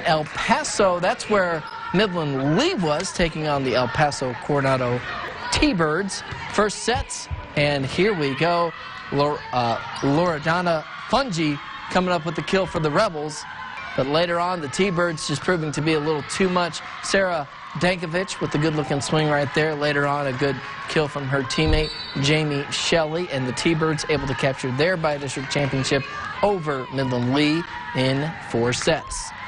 El Paso. That's where Midland Lee was, taking on the El Paso Coronado T-Birds. First sets, and here we go. Loredana Fungi coming up with the kill for the Rebels. But later on, the T-Birds just proving to be a little too much. Sarah Dankovich with the good-looking swing right there. Later on, a good kill from her teammate, Jamie Shelley. And the T-Birds able to capture their bi-district championship over Midland Lee in 4 sets.